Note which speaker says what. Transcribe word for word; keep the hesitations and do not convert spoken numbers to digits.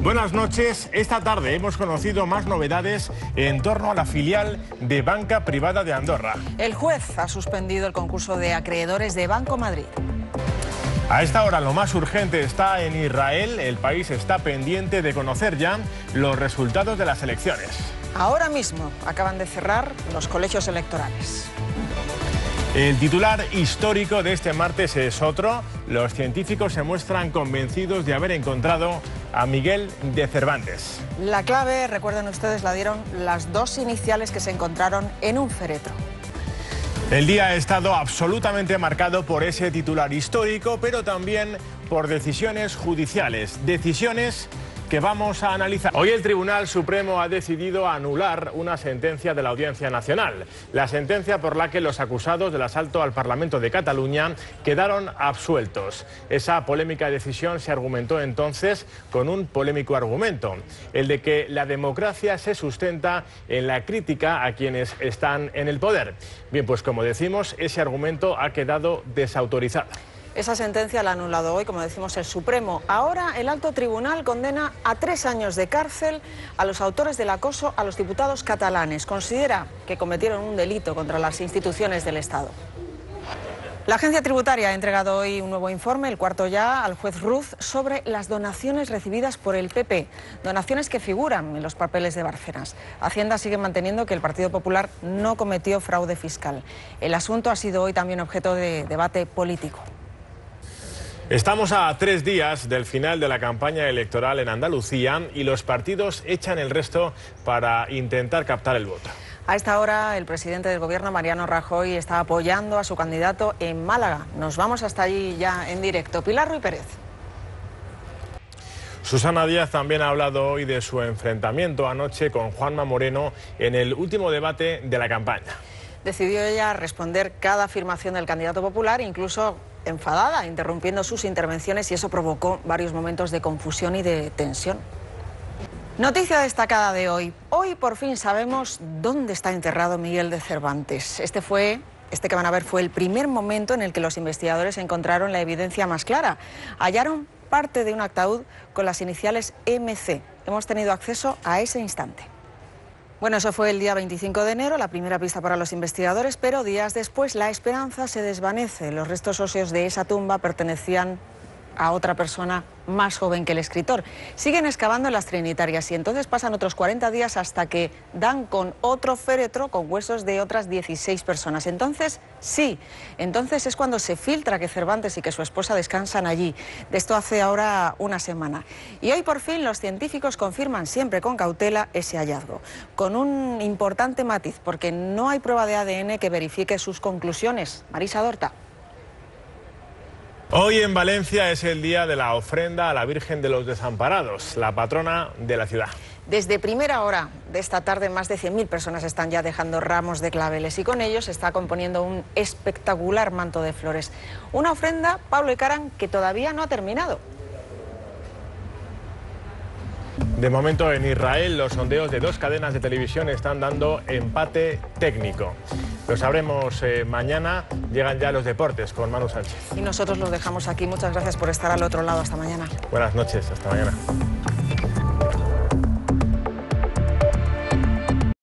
Speaker 1: Buenas noches. Esta tarde hemos conocido más novedades en torno a la filial de Banca Privada de Andorra.
Speaker 2: El juez ha suspendido el concurso de acreedores de Banco Madrid.
Speaker 1: A esta hora lo más urgente está en Israel. El país está pendiente de conocer ya los resultados de las elecciones.
Speaker 2: Ahora mismo acaban de cerrar los colegios electorales.
Speaker 1: El titular histórico de este martes es otro. Los científicos se muestran convencidos de haber encontrado a Miguel de Cervantes.
Speaker 2: La clave, recuerden ustedes, la dieron las dos iniciales que se encontraron en un féretro.
Speaker 1: El día ha estado absolutamente marcado por ese titular histórico, pero también por decisiones judiciales, decisiones que vamos a analizar. Hoy el Tribunal Supremo ha decidido anular una sentencia de la Audiencia Nacional, la sentencia por la que los acusados del asalto al Parlamento de Cataluña quedaron absueltos. Esa polémica decisión se argumentó entonces con un polémico argumento, el de que la democracia se sustenta en la crítica a quienes están en el poder. Bien, pues como decimos, ese argumento ha quedado desautorizado.
Speaker 2: Esa sentencia la ha anulado hoy, como decimos, el Supremo. Ahora el alto tribunal condena a tres años de cárcel a los autores del acoso a los diputados catalanes. Considera que cometieron un delito contra las instituciones del Estado. La agencia tributaria ha entregado hoy un nuevo informe, el cuarto ya, al juez Ruz sobre las donaciones recibidas por el P P. Donaciones que figuran en los papeles de Bárcenas. Hacienda sigue manteniendo que el Partido Popular no cometió fraude fiscal. El asunto ha sido hoy también objeto de debate político.
Speaker 1: Estamos a tres días del final de la campaña electoral en Andalucía y los partidos echan el resto para intentar captar el voto.
Speaker 2: A esta hora el presidente del gobierno, Mariano Rajoy, está apoyando a su candidato en Málaga. Nos vamos hasta allí ya en directo. Pilar Ruiz Pérez.
Speaker 1: Susana Díaz también ha hablado hoy de su enfrentamiento anoche con Juanma Moreno en el último debate de la campaña.
Speaker 2: Decidió ella responder cada afirmación del candidato popular, incluso enfadada, interrumpiendo sus intervenciones, y eso provocó varios momentos de confusión y de tensión. Noticia destacada de hoy. Hoy por fin sabemos dónde está enterrado Miguel de Cervantes. Este fue, este que van a ver fue el primer momento en el que los investigadores encontraron la evidencia más clara. Hallaron parte de un ataúd con las iniciales M C. Hemos tenido acceso a ese instante. Bueno, eso fue el día veinticinco de enero, la primera pista para los investigadores, pero días después la esperanza se desvanece. Los restos óseos de esa tumba pertenecían a otra persona más joven que el escritor. Siguen excavando en las Trinitarias y entonces pasan otros cuarenta días hasta que dan con otro féretro con huesos de otras dieciséis personas. Entonces, sí, entonces es cuando se filtra que Cervantes y que su esposa descansan allí. De esto hace ahora una semana. Y hoy por fin los científicos confirman siempre con cautela ese hallazgo, con un importante matiz, porque no hay prueba de A D N que verifique sus conclusiones. Marisa Dorta.
Speaker 1: Hoy en Valencia es el día de la ofrenda a la Virgen de los Desamparados, la patrona de la ciudad.
Speaker 2: Desde primera hora de esta tarde, más de cien mil personas están ya dejando ramos de claveles y con ellos se está componiendo un espectacular manto de flores. Una ofrenda, Pablo Ecaran, que todavía no ha terminado.
Speaker 1: De momento en Israel los sondeos de dos cadenas de televisión están dando empate técnico. Lo sabremos eh, mañana. Llegan ya los deportes con Manu Sánchez.
Speaker 2: Y nosotros los dejamos aquí. Muchas gracias por estar al otro lado. Hasta mañana.
Speaker 1: Buenas noches. Hasta mañana.